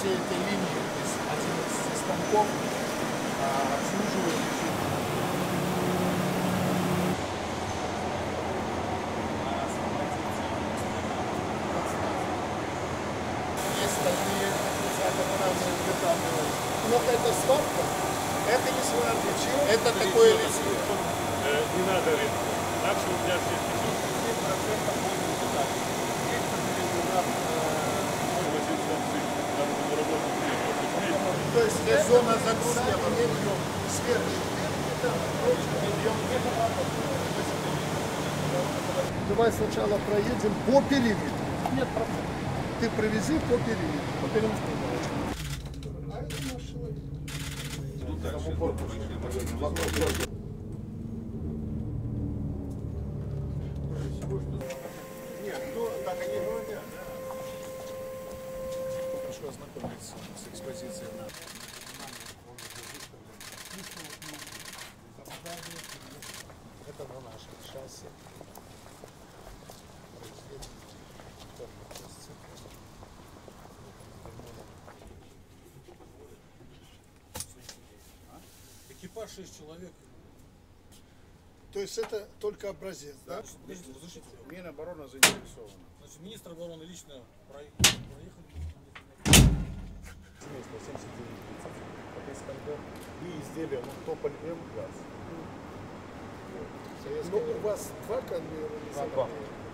всей этой линии, то есть 11 станков обслуживают. Есть такие разнообразные детали. Но это сварка, это не сварка, это такое литье. Не надо рыбку. Так что у меня здесь 10% будет деталь. Здесь то есть здесь зона загрузки сверху. Давай сначала проедем по периметру. Нет проблем. Ты привези по периметру. По периметру. А это наш человек. Нет, ну так они говорят. Хорошо ознакомиться с экспозицией. Это на нашем шасси. Экипаж 6 человек. То есть это только образец, да? Разрешите? Минобороны заинтересованы. Значит, министр обороны лично проехали. Семейство 79 это Искандер и изделия, ну, Тополь М газ. Ну, у вас два конвейера? Два.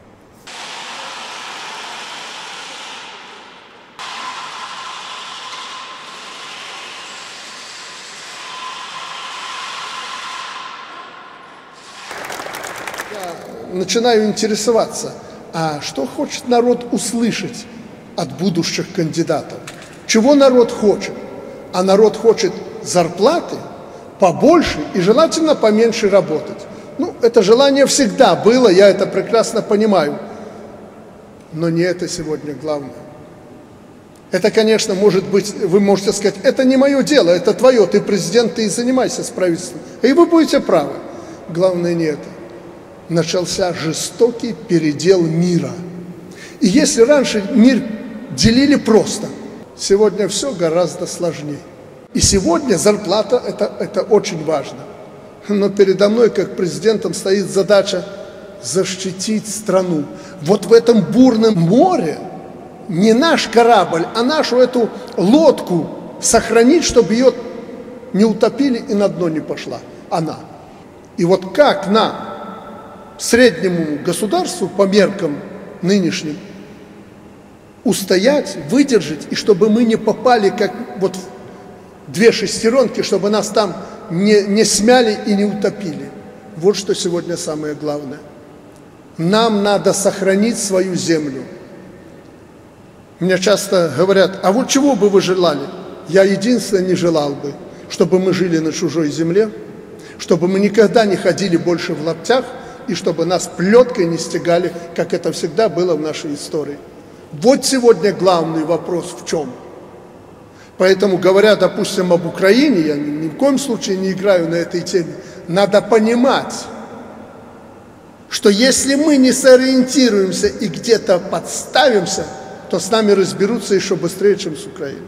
Я начинаю интересоваться, а что хочет народ услышать от будущих кандидатов? Чего народ хочет? А народ хочет зарплаты побольше и желательно поменьше работать. Ну, это желание всегда было, я это прекрасно понимаю. Но не это сегодня главное. Это, конечно, может быть, вы можете сказать, это не мое дело, это твое, ты президент, ты и занимайся с правительством. И вы будете правы. Главное не это. Начался жестокий передел мира. И если раньше мир делили просто, сегодня все гораздо сложнее. И сегодня зарплата это очень важно. Но передо мной, как президентом, стоит задача защитить страну. Вот в этом бурном море не наш корабль, а нашу эту лодку сохранить, чтобы ее не утопили и на дно не пошла она. И вот как нам, среднему государству по меркам нынешним, устоять, выдержать, и чтобы мы не попали как вот в две шестеренки, чтобы нас там не смяли и не утопили. Вот что сегодня самое главное. Нам надо сохранить свою землю. Мне часто говорят, а вот чего бы вы желали? Я единственное не желал бы, чтобы мы жили на чужой земле, чтобы мы никогда не ходили больше в лаптях, и чтобы нас плеткой не стегали, как это всегда было в нашей истории. Вот сегодня главный вопрос в чем. Поэтому, говоря, допустим, об Украине, я ни в коем случае не играю на этой теме, надо понимать, что если мы не сориентируемся и где-то подставимся, то с нами разберутся еще быстрее, чем с Украиной.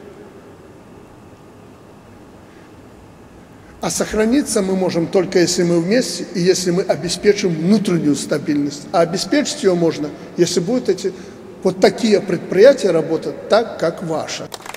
А сохраниться мы можем только если мы вместе и если мы обеспечим внутреннюю стабильность. А обеспечить ее можно, если будут вот такие предприятия работать так, как ваше.